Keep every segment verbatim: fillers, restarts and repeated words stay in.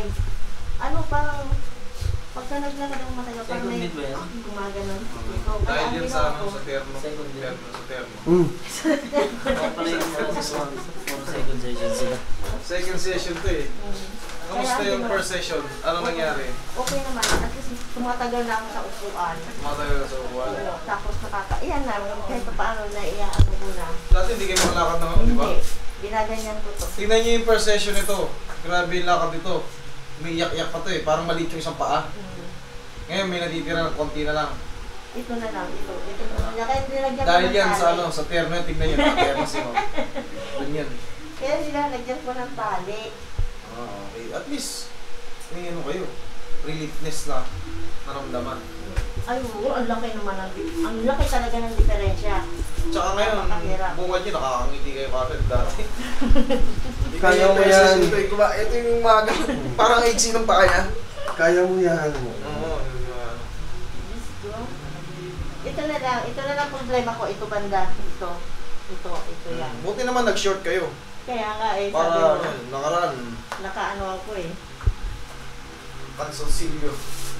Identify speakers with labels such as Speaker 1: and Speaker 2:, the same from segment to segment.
Speaker 1: ay, ano, parang, pagka naglakad ako matagal, parang may
Speaker 2: Second mid ba yan?
Speaker 1: gumaganon.
Speaker 3: Dahil yan sa ano, sa termo.
Speaker 2: Second mid.
Speaker 3: Termo, sa termo.
Speaker 4: Mm.
Speaker 2: Ako pala yung mga for second session sila.
Speaker 3: Second session to eh.
Speaker 1: Mm.
Speaker 3: Kamusta
Speaker 1: Kaya,
Speaker 3: yung
Speaker 1: ano,
Speaker 3: first session? Ano nangyari?
Speaker 1: Okay naman, at least tumatagal na ako sa upuan.
Speaker 3: Matagal na sa upuan.
Speaker 1: Oo, tapos nakaka, iyan na, kahit pa paano na iyaano ko na.
Speaker 3: Dati hindi kayo makalakad ng ano, di ba?
Speaker 1: Hindi, binaganyan ko to.
Speaker 3: Tingnan niyo yung first session nito. Grabe yung lakad nito. May iyak-iyak pa to eh. Parang maliit yung isang paa.
Speaker 1: Mm.
Speaker 3: Ngayon may natitira ng konti na lang.
Speaker 1: Ito na lang, ito. Ito na lang. Kaya nilagyan ko
Speaker 3: Dahil
Speaker 1: ng
Speaker 3: yan sa
Speaker 1: tali.
Speaker 3: ano, sa termo yan. Tingnan niyo, naka-termo siya. Ganyan.
Speaker 1: Kaya nilalagyan ko ng tali.
Speaker 3: Ah, okay. At least, may ano kayo. Reliefness na naramdaman.
Speaker 1: Ay, oo, ang laki naman ng, ang laki talaga ng diferensya.
Speaker 3: Tsaka ngayon,
Speaker 1: Napakahirap.
Speaker 3: bungad niyo, nakakangiti kayo kagad dati.
Speaker 4: Kaya mo yan.
Speaker 3: Ito, ito, ito yung umaga. Parang iksi ng paa niya.
Speaker 4: Kaya mo yan.
Speaker 3: Oo, yun yung ano.
Speaker 1: Diyos ko. Ito na lang, ito na lang problema ko. Ito banda, ito. Ito, ito yan.
Speaker 3: Buti naman nag-short kayo.
Speaker 1: Kaya nga eh, sabi
Speaker 3: Para,
Speaker 1: mo,
Speaker 3: ano, nakaraan.
Speaker 1: nakaano ako eh.
Speaker 3: Pansoncillo.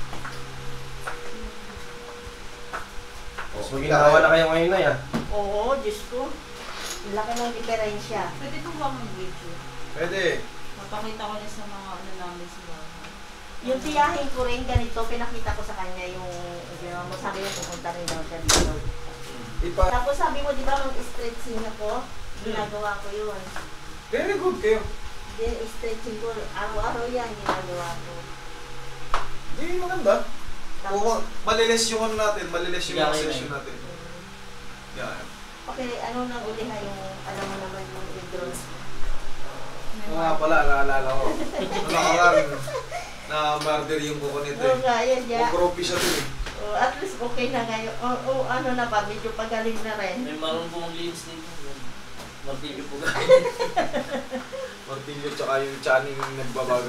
Speaker 4: So, ginawa na kayo ngayon na yan.
Speaker 1: Oo, Diyos ko. Ang laki ng diferensya.
Speaker 5: Pwede ito ba mag-video?
Speaker 3: Pwede.
Speaker 5: Mapakita ko na sa mga ano namin sa bahay.
Speaker 1: Yung tiyahin ko rin ganito, pinakita ko sa kanya yung, yung mo sabi niya pupunta rin daw siya dito.
Speaker 3: Ipa.
Speaker 1: Tapos sabi mo, di ba, mag-stretching ako? Ginagawa ko yun.
Speaker 3: Very good kayo.
Speaker 1: Then, stretching ko, araw-araw yan, ginagawa ko.
Speaker 3: Hindi maganda.
Speaker 1: Tapos,
Speaker 3: Kung malilis yung ano natin, malilis yung
Speaker 2: Yeah,
Speaker 3: mga
Speaker 2: yeah,
Speaker 3: session natin. Yan.
Speaker 1: okay, ano nang uli ha yung, alam mo naman yung withdrawals.
Speaker 3: Oo nga pala, naalala ko. Nung nakaraan, na-murder yung buko nito
Speaker 1: Oo
Speaker 3: eh.
Speaker 1: nga, yan, ya.
Speaker 3: Mag-groupie siya dun eh.
Speaker 1: Oh, at least okay na ngayon. Oh, oh, ano na ba, medyo pagaling na rin.
Speaker 2: May marunong pong linis dito. Martilyo po ka.
Speaker 3: Martilyo tsaka yung channing nagbabaga.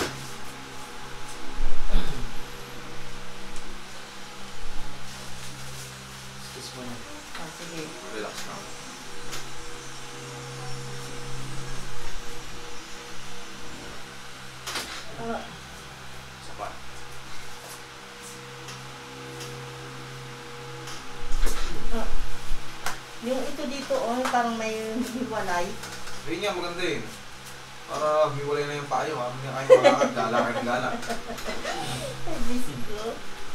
Speaker 3: Excuse mo na.
Speaker 1: Ah, sige.
Speaker 3: Relax na.
Speaker 1: Ah,
Speaker 3: Sapa.
Speaker 1: ah. Yung ito dito, oh, parang may hiwalay.
Speaker 3: Yun nga, maganda eh. Para hiwalay na yung payo ha. Hindi na kayo malakad, gala kayo ng gala.
Speaker 1: Ay, Diyos ko.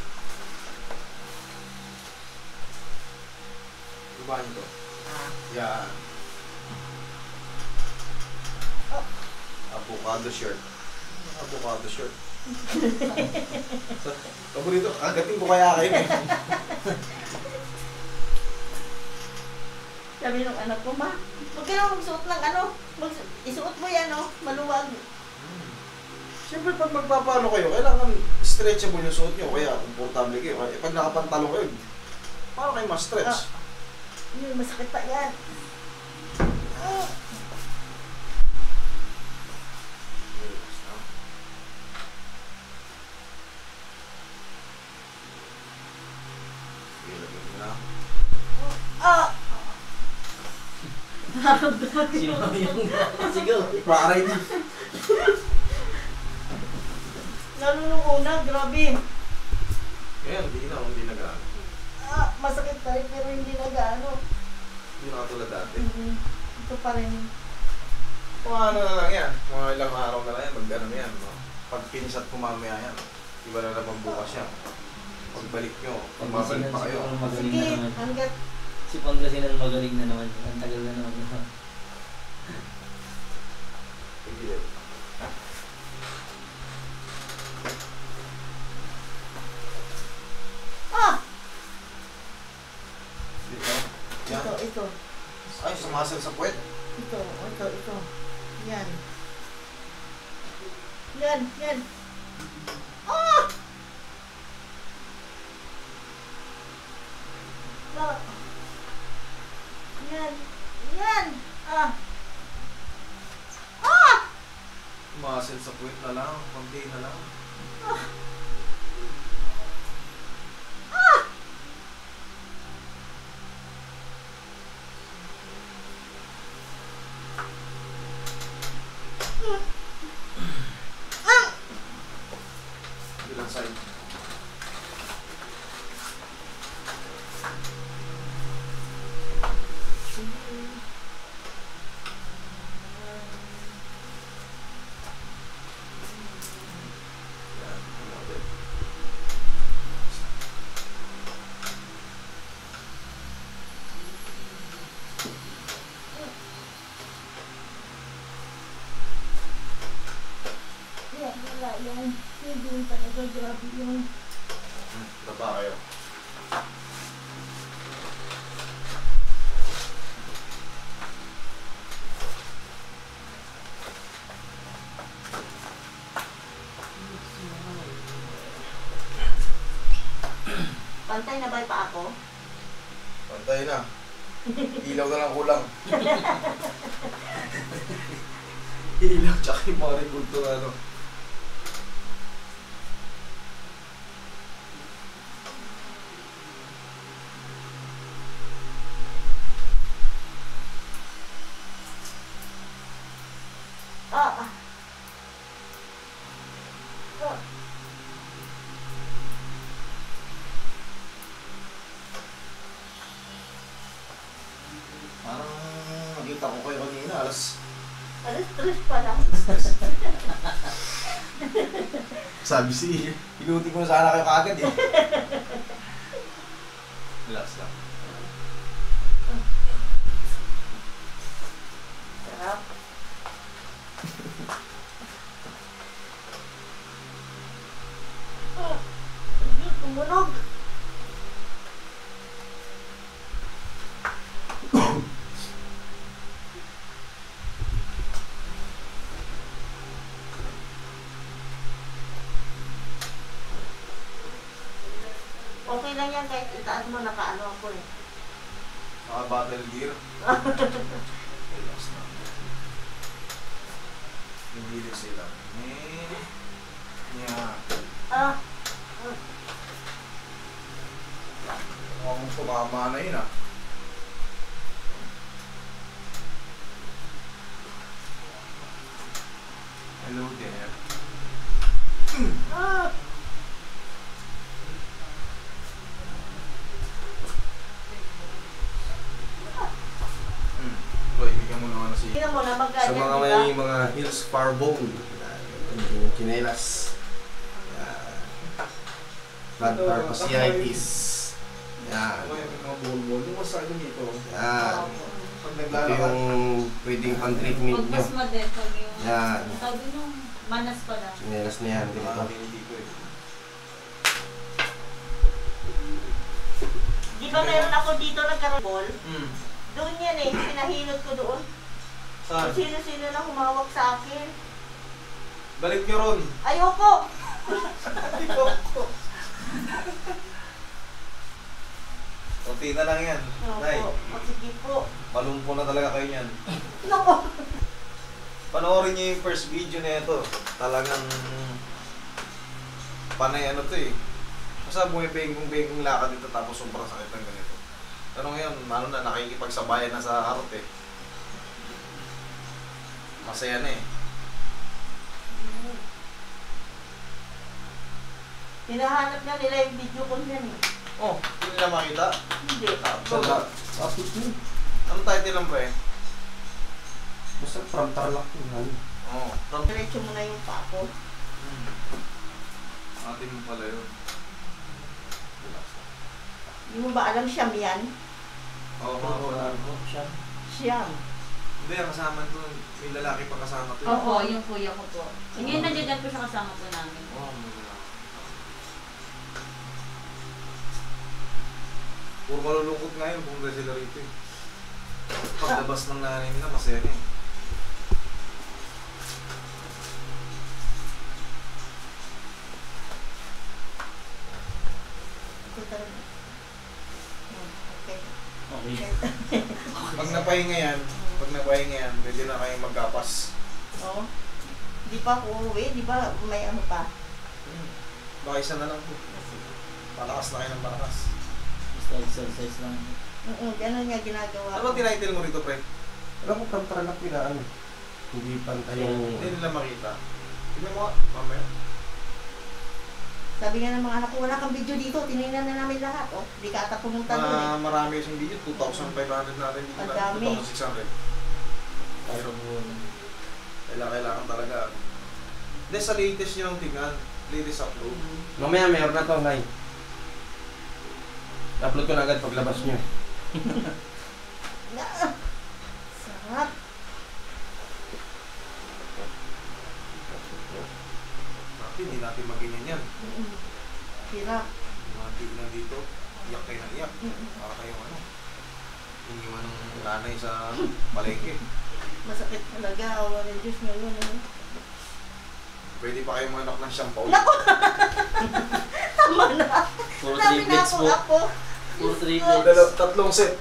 Speaker 3: Diba nyo to?
Speaker 1: Ah.
Speaker 3: Yan.
Speaker 1: Oh.
Speaker 3: Avocado shirt. Avocado shirt. Paborito, agatin ko kaya kayo eh.
Speaker 1: Sabi ng anak ko, ma, huwag ka na magsuot ng ano, mag isuot mo yan, oh, maluwag.
Speaker 3: Siyempre pag magpapano kayo, kailangan stretchable yung suot nyo, kaya komportable kayo. Kaya pag nakapantalo kayo, paano kayo ma-stretch?
Speaker 1: Ah. Yun, masakit pa yan. Ah. Ah!
Speaker 2: Sino yung sigaw?
Speaker 3: Paray na.
Speaker 1: Lalo nung una, grabe.
Speaker 3: Ngayon, hindi na, hindi na gaano.
Speaker 1: Ah, masakit pa rin, pero hindi na gaano.
Speaker 3: Hindi na katulad dati.
Speaker 1: Mhm. Ito pa rin.
Speaker 3: Mga ano na lang yan, mga ilang araw na lang yan, mag-ano na yan. No? Pag finish at kumamaya yan, iba na naman bukas yan. Pagbalik nyo, kung mabalik pa kayo.
Speaker 2: Magaling
Speaker 1: Sige,
Speaker 2: na naman.
Speaker 1: hanggat
Speaker 2: Si Pangasinan magaling na naman. Ang tagal na naman.
Speaker 3: Sige.
Speaker 1: ah!
Speaker 3: Dito. Yan.
Speaker 1: Ito, ito.
Speaker 3: Ay, sumasal sa puwet.
Speaker 1: Ito, ito, ito. Yan. Yan, yan. Ah! Ah! Yan, yan. Ah! Ah!
Speaker 3: Sumasal sa puwet na lang, konti na lang.
Speaker 1: Ah! Ah! Ah! yung hindi talaga grabe yung
Speaker 3: Hmm, baba kayo.
Speaker 1: pantay na ba pa ako?
Speaker 3: Pantay na. Ilaw na lang kulang. Ilaw tsaka yung mga rebulto na ano.
Speaker 1: Ah! ah. Ah.
Speaker 3: Parang nakita ko kayo kanina, alas...
Speaker 1: Alas tres pa lang.
Speaker 3: Sabi si, inuti ko na sana kayo kagad eh. Relax lang.
Speaker 1: Sarap. Ah, ayun, tumunog. Okay lang yan kahit itaas mo, nakaano ako eh.
Speaker 3: Mga battle gear. Relax lang. Hindi sila. Eh, yeah.
Speaker 1: Ah!
Speaker 3: Mukhang tumama na yun ah. Hello there.
Speaker 1: Ah!
Speaker 3: Hmm. Roy, bigyan mo naman si...
Speaker 1: Tingnan mo na
Speaker 4: Sa
Speaker 1: magkanya,
Speaker 4: mga
Speaker 1: di
Speaker 4: may
Speaker 1: ba?
Speaker 4: mga heels far bone. Yan, ito yung chinelas. Yan. Plantar fasciitis. Yan.
Speaker 3: Ano yung mga bol-bol? Yung massage dito.
Speaker 4: Yan.
Speaker 3: Pag
Speaker 4: Ito
Speaker 3: naglalakad.
Speaker 4: yung pwedeng pang-treatment nyo.
Speaker 5: Pagpasma din, pag yung...
Speaker 4: Yan.
Speaker 5: Sabi nung manas pa lang.
Speaker 4: Chinelas na yan. Ganito.
Speaker 3: Ah, hindi ko eh.
Speaker 1: Di ba meron ako dito nagkarabol?
Speaker 3: Hmm.
Speaker 1: Doon yan eh, pinahilot ko doon.
Speaker 3: Saan?
Speaker 1: Kung sino-sino na humawak sa akin.
Speaker 3: Balik nyo ron.
Speaker 1: Ayoko!
Speaker 3: Ayoko. Kunti na lang yan. Nay,
Speaker 1: Opo, o, sige po.
Speaker 3: palumpo na talaga kayo niyan.
Speaker 1: Nako!
Speaker 3: Panoorin niyo yung first video na ito. Talagang panay ano to eh. Basta bumipengkong-pengkong lakad dito tapos sobrang sakit ng ganito. Pero ngayon, ano na, nakikipagsabayan na sa harot eh. Masaya na eh.
Speaker 1: Hinahanap na nila yung video ko niyan eh.
Speaker 3: Oh, hindi nila makita.
Speaker 1: Hindi.
Speaker 4: Sa tapos yun.
Speaker 3: Anong title lang ba eh?
Speaker 4: Basta from Tarlac yun.
Speaker 3: Oo. Oh,
Speaker 1: Diretso mo na yung pako.
Speaker 3: hmm. Atin mo pala yun.
Speaker 1: Hindi mo ba alam siyam yan?
Speaker 3: Oo, mga wala.
Speaker 1: Siyam.
Speaker 3: Hindi, kasama to. May lalaki pa kasama to.
Speaker 5: Opo, yung kuya ko po. Ngayon nandiyan po siya kasama po namin.
Speaker 3: Oo, may lalaki. Puro malulungkot nga yun, pumunta sila rito eh. Paglabas ng nanay nila, masaya na eh.
Speaker 1: Ito talaga. Hmm, okay.
Speaker 3: Pag napahinga yan, pag napahinga yan, pwede na kayong magkapas.
Speaker 1: Oo. Di pa ako uuwi, di ba may ano pa?
Speaker 3: Hmm. Baka isa na lang po. Palakas na kayo ng palakas.
Speaker 2: Basta exercise lang.
Speaker 1: Oo, gano'n nga ginagawa
Speaker 3: Ano ba tinitle mo rito, pre?
Speaker 4: Alam ko from Tarlac yun na ano. Hindi pantay yung...
Speaker 3: Hindi nila makita. Tignan mo nga, mamaya.
Speaker 1: Sabi nga ng mga anak ko, wala kang video dito, tinignan na namin lahat. Oh, di ka ata pumunta doon eh.
Speaker 3: Ah, marami yung video, two thousand five hundred natin dito
Speaker 1: Ang
Speaker 3: na,
Speaker 1: dami.
Speaker 3: two thousand six hundred. Pero kailangan, kailangan talaga. Hindi, sa latest nyo lang tingnan. Latest upload.
Speaker 4: Mamaya meron na to, Nay. Upload ko na agad paglabas nyo.
Speaker 1: Na- Sarap.
Speaker 3: hindi natin maganyan yan.
Speaker 1: Mm. Hirap.
Speaker 3: Mati na dito, iyak kayo ng iyak.
Speaker 1: Mm.
Speaker 3: Para kayong ano, iniwan ng nanay sa palengke.
Speaker 1: Masakit talaga. Awa ng Diyos ngayon. Eh.
Speaker 3: Pwede pa kayong manak ng shampoo.
Speaker 1: Naku! Tama na.
Speaker 2: Puro
Speaker 1: Sabi na
Speaker 2: triplets
Speaker 1: ako
Speaker 2: po.
Speaker 1: ako.
Speaker 2: Puro
Speaker 1: Diyos ko.
Speaker 2: triplets.
Speaker 3: Dalaw, tatlong set.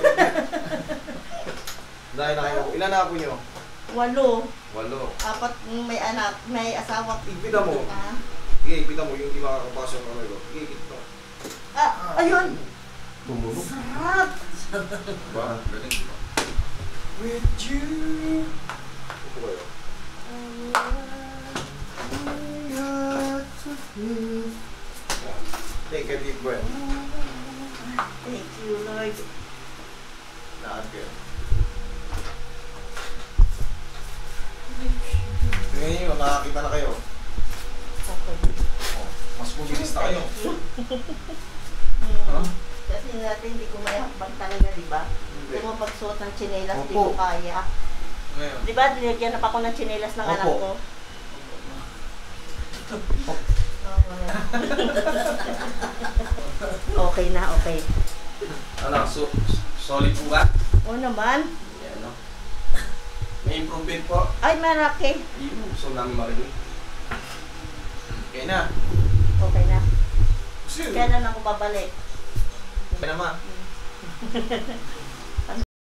Speaker 3: Dahil na kayo, ilan na ako nyo?
Speaker 1: Walo.
Speaker 3: Walo.
Speaker 1: Apat mm, may anak, may asawa.
Speaker 3: Ipita mo.
Speaker 1: Ah,
Speaker 3: Sige, ipita mo yung di makakapasok ng ano ito. Sige, ipita mo.
Speaker 1: ah, ayun.
Speaker 4: Tumunog.
Speaker 1: Sarap.
Speaker 3: Diba? Galing. With you. Ito ba yun? Take a deep breath.
Speaker 1: Thank you, Lord.
Speaker 3: Lahat kayo. Tingnan nyo, nakakita na kayo.
Speaker 1: Okay.
Speaker 3: Oh, mas bumilis na kayo.
Speaker 1: Hmm.
Speaker 3: Huh?
Speaker 1: Kasi natin hindi ko may hakbang talaga, di ba?
Speaker 3: Hindi.
Speaker 1: Kung pagsuot ng tsinelas, di
Speaker 4: Opo.
Speaker 1: ko kaya.
Speaker 3: Ngayon.
Speaker 1: Di ba, dinigyan na pa ako ng tsinelas ng
Speaker 4: Opo.
Speaker 1: anak ko? Okay na, okay.
Speaker 4: Ano, so, solid po ba?
Speaker 1: Oo naman.
Speaker 4: Yan, no? May improvement po.
Speaker 1: Ay, maraki.
Speaker 4: Yun, gusto namin marinig.
Speaker 3: Okay na.
Speaker 1: Okay na.
Speaker 3: Sige.
Speaker 1: Kailan ako babalik?
Speaker 3: Okay na ma.